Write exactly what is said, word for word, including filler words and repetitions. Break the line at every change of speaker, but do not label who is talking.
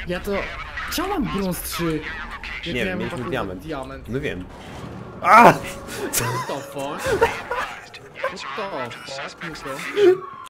Ja to... Czemu mam brąz trzy?
Nie wiem, mieliśmy
taką
diament.
diament.
No wiem. A!
What the fuck? What the fuck? Niko?